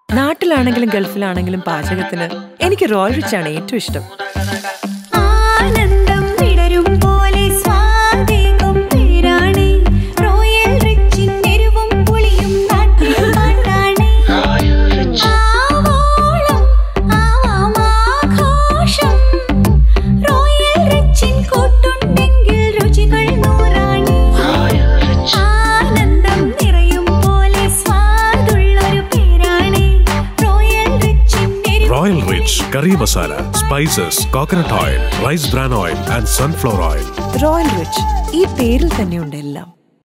നാട്ടിലാണെങ്കിലും ഗൾഫിലാണെങ്കിലും പാചകത്തിന് എനിക്ക് royal rich ആണ് ഏറ്റവും ഇഷ്ടം. Royal Rich curry masala, spices, coconut oil, rice bran oil and sunflower oil. Royal Rich ഈ പേരിൽ തന്നെയുണ്ട് എല്ലാം.